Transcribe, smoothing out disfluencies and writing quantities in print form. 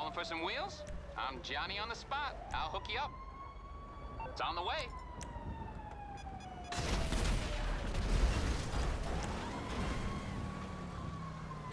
Calling for some wheels? I'm Johnny on the spot. I'll hook you up. It's on the way.